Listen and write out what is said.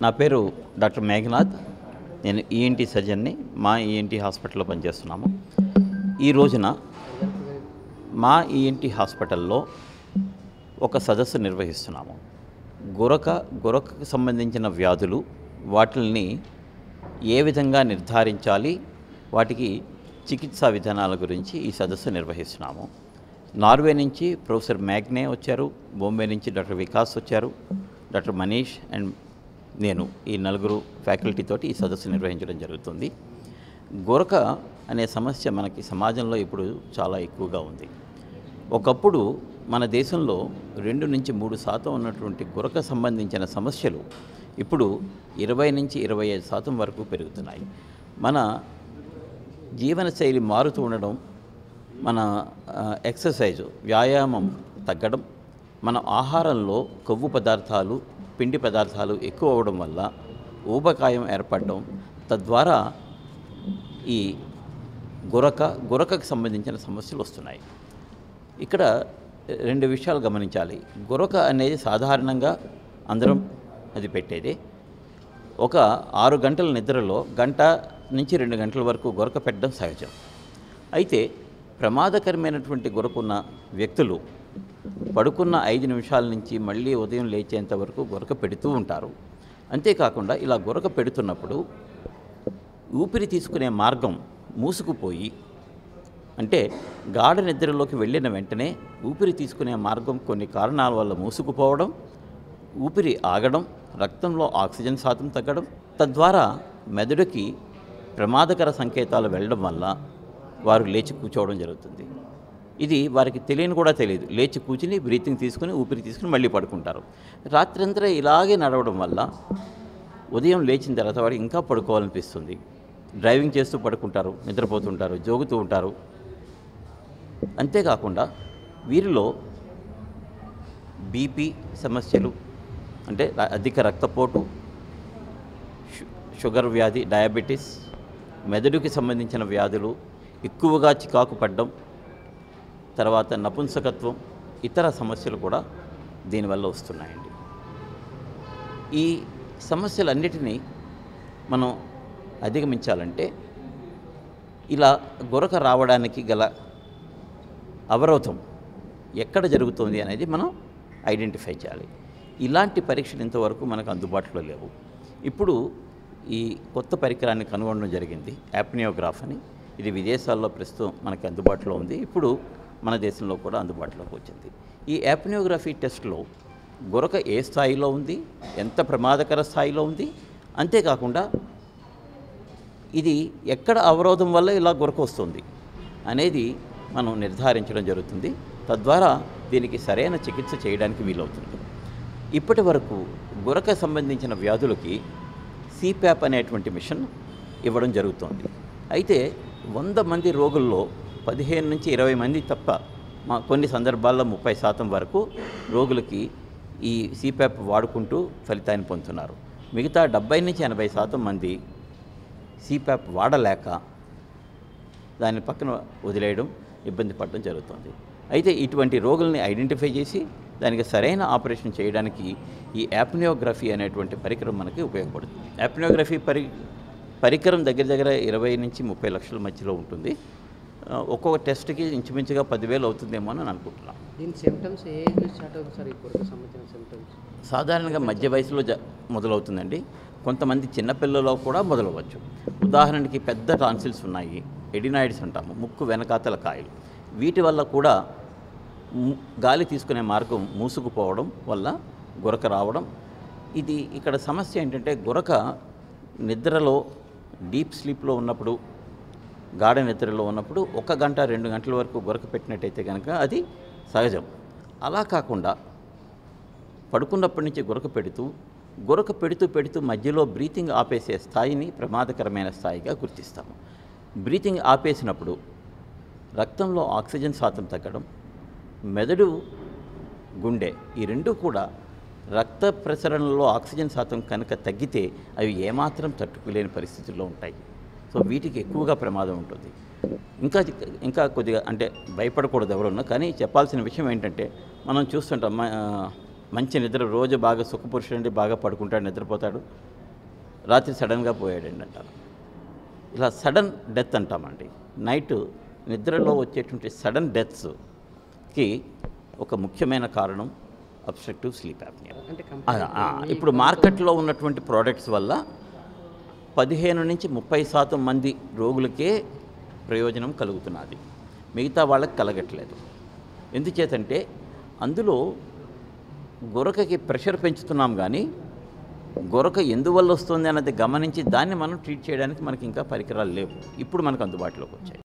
నా పేరు డాక్టర్ మేఘనాథ్. నేను ఈఎన్టీ సర్జన్ని. మా ఈఎన్టీ హాస్పిటల్లో పనిచేస్తున్నాము. ఈ రోజున మా ఈఎన్టీ హాస్పిటల్లో ఒక సదస్సు నిర్వహిస్తున్నాము. గురకకు సంబంధించిన వ్యాధులు, వాటిని ఏ విధంగా నిర్ధారించాలి, వాటికి చికిత్సా విధానాల గురించి ఈ సదస్సు నిర్వహిస్తున్నాము. నార్వే నుంచి ప్రొఫెసర్ మ్యాగ్నే వచ్చారు, బాంబే నుంచి డాక్టర్ వికాస్ వచ్చారు, డాక్టర్ మనీష్ అండ్ నేను ఈ నలుగురు ఫ్యాకల్టీతోటి ఈ సదస్సు నిర్వహించడం జరుగుతుంది. గురక అనే సమస్య మనకి సమాజంలో ఇప్పుడు చాలా ఎక్కువగా ఉంది. ఒకప్పుడు మన దేశంలో 2-3% ఉన్నటువంటి గురక సంబంధించిన సమస్యలు ఇప్పుడు 20-25% వరకు పెరుగుతున్నాయి. మన జీవనశైలి మారుతూ ఉండడం, మన ఎక్సర్సైజు వ్యాయామం తగ్గడం, మన ఆహారంలో కొవ్వు పదార్థాలు, పిండి పదార్థాలు ఎక్కువ అవ్వడం వల్ల ఊబకాయం ఏర్పడడం, తద్వారా ఈ గురకకు సంబంధించిన సమస్యలు వస్తున్నాయి. ఇక్కడ 2 విషయాలు గమనించాలి. గురక అనేది సాధారణంగా అందరం అది పెట్టేది. ఒక 6 గంటల నిద్రలో 1-2 గంటల వరకు గురక పెట్టడం సహజం. అయితే ప్రమాదకరమైనటువంటి గురకున్న వ్యక్తులు పడుకున్న 5 నిమిషాల నుంచి మళ్ళీ ఉదయం లేచేంత వరకు గురక పెడుతూ ఉంటారు. అంతేకాకుండా ఇలా గురక పెడుతున్నప్పుడు ఊపిరి తీసుకునే మార్గం మూసుకుపోయి, అంటే గాఢ నిద్రలోకి వెళ్ళిన వెంటనే ఊపిరి తీసుకునే మార్గం కొన్ని కారణాల వల్ల మూసుకుపోవడం, ఊపిరి ఆగడం, రక్తంలో ఆక్సిజన్ శాతం తగ్గడం, తద్వారా మెదడుకి ప్రమాదకర సంకేతాలు వెళ్ళడం వల్ల వారు లేచి కూర్చోవడం జరుగుతుంది. ఇది వారికి తెలియని కూడా తెలియదు. లేచి కూర్చుని బ్రీతింగ్ తీసుకుని ఊపిరి తీసుకుని మళ్ళీ పడుకుంటారు. రాత్రంతా ఇలాగే నడవడం వల్ల ఉదయం లేచిన తర్వాత వారికి ఇంకా పడుకోవాలనిపిస్తుంది. డ్రైవింగ్ చేస్తూ పడుకుంటారు, నిద్రపోతుంటారు, జోగుతూ ఉంటారు. అంతేకాకుండా వీరిలో బీపీ సమస్యలు, అంటే అధిక రక్తపోటు, షుగర్ వ్యాధి, డయాబెటీస్, మెదడుకి సంబంధించిన వ్యాధులు, ఎక్కువగా చికాకు పడడం, తర్వాత నపుంసకత్వం, ఇతర సమస్యలు కూడా దీనివల్ల వస్తున్నాయండి. ఈ సమస్యలన్నిటినీ మనం అధిగమించాలంటే ఇలా గురక రావడానికి గల అవరోధం ఎక్కడ జరుగుతుంది అనేది మనం ఐడెంటిఫై చేయాలి. ఇలాంటి పరీక్షలు ఇంతవరకు మనకు అందుబాటులో లేవు. ఇప్పుడు ఈ కొత్త పరికరాన్ని కనుగొనడం జరిగింది, యాప్నియోగ్రాఫ్ అని. ఇది విదేశాల్లో ప్రస్తుతం మనకి అందుబాటులో ఉంది. ఇప్పుడు మన దేశంలో కూడా అందుబాటులోకి వచ్చింది. ఈ యాప్నియోగ్రఫీ టెస్ట్లో గురక ఏ స్థాయిలో ఉంది, ఎంత ప్రమాదకర స్థాయిలో ఉంది, అంతేకాకుండా ఇది ఎక్కడ అవరోధం వల్ల ఇలా గురక వస్తుంది అనేది మనం నిర్ధారించడం జరుగుతుంది. తద్వారా దీనికి సరైన చికిత్స చేయడానికి వీలవుతుంది. ఇప్పటి వరకు గురక సంబంధించిన వ్యాధులకి సిప్యాప్ అనేటువంటి మిషన్ ఇవ్వడం జరుగుతుంది. అయితే 100 మంది రోగుల్లో 15-20 మంది తప్ప కొన్ని సందర్భాల్లో 30% వరకు రోగులకి ఈ సిప్యాప్ వాడుకుంటూ ఫలితాన్ని పొందుతున్నారు. మిగతా 70-80% మంది సిప్యాప్ వాడలేక దాని పక్కన వదిలేయడం, ఇబ్బంది పడడం జరుగుతుంది. అయితే ఇటువంటి రోగుల్ని ఐడెంటిఫై చేసి దానికి సరైన ఆపరేషన్ చేయడానికి ఈ యాప్నియోగ్రఫీ అనేటువంటి పరికరం మనకి ఉపయోగపడుతుంది. యాప్నియోగ్రఫీ పరికరం దగ్గర 20-30 లక్షల మధ్యలో ఉంటుంది. ఒక్కొక్క టెస్ట్కి ఇంచుమించుగా 10,000 అవుతుందేమో అని అనుకుంటున్నాం. దీని సిమ్టమ్స్ ఏ ఏజ్ స్టార్ట్ అవుతుంది సార్? ఈ గురక సంబంధించిన సిమ్టమ్స్ సాధారణంగా మధ్య వయసులో మొదలవుతుందండి. కొంతమంది చిన్నపిల్లలో కూడా మొదలవచ్చు. ఉదాహరణకి పెద్ద టాన్సిల్స్ ఉన్నాయి, ఎడినాయిడ్స్ అంటాము, ముక్కు వెనకాతల కాయలు. వీటి వల్ల కూడా గాలి తీసుకునే మార్గం మూసుకుపోవడం వల్ల గురక రావడం. ఇది ఇక్కడ సమస్య ఏంటంటే, గురక నిద్రలో, డీప్ స్లీప్లో ఉన్నప్పుడు, గాఢ నిద్రలో ఉన్నప్పుడు 1-2 గంటల వరకు గురక పెట్టినట్టయితే కనుక అది సహజం. అలా కాకుండా పడుకున్నప్పటి నుంచి గురక పెడుతూ మధ్యలో బ్రీతింగ్ ఆపేసే స్థాయిని ప్రమాదకరమైన స్థాయిగా గుర్తిస్తాము. బ్రీతింగ్ ఆపేసినప్పుడు రక్తంలో ఆక్సిజన్ శాతం తగ్గడం, మెదడు, గుండె ఈ రెండూ కూడా రక్త ప్రసరణలో ఆక్సిజన్ శాతం కనుక తగ్గితే అవి ఏమాత్రం తట్టుకోలేని పరిస్థితుల్లో ఉంటాయి. సో వీటికి ఎక్కువగా ప్రమాదం ఉంటుంది. ఇంకా కొద్దిగా అంటే భయపడకూడదు ఎవరున్నా, కానీ చెప్పాల్సిన విషయం ఏంటంటే, మనం చూస్తుంటాం మంచి నిద్ర రోజు బాగా సుఖపురుషుడు అండి, బాగా పడుకుంటాడు, నిద్రపోతాడు, రాత్రి సడన్గా పోయాడండి అంటారు. ఇలా సడన్ డెత్ అంటామండి. నైట్ నిద్రలో వచ్చేటువంటి సడన్ డెత్స్కి ఒక ముఖ్యమైన కారణం అబ్స్ట్రక్టివ్ స్లీప్ యాప్నియా. అంటే ఇప్పుడు మార్కెట్లో ఉన్నటువంటి ప్రోడక్ట్స్ వల్ల 15 నుంచి 30% మంది రోగులకే ప్రయోజనం కలుగుతున్నది, మిగతా వాళ్ళకి కలగట్లేదు. ఎందుచేతంటే అందులో గురకకి ప్రెషర్ పెంచుతున్నాం, కానీ గురక ఎందువల్ల వస్తుంది అన్నది గమనించి దాన్ని మనం ట్రీట్ చేయడానికి మనకి ఇంకా పరికరాలు లేవు. ఇప్పుడు మనకు అందుబాటులోకి వచ్చాయి.